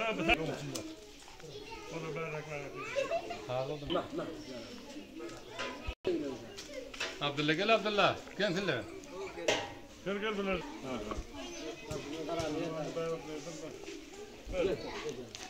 Onu berrak Aldım. Abdullah gel Abdullah. Gel. Gel bunlar.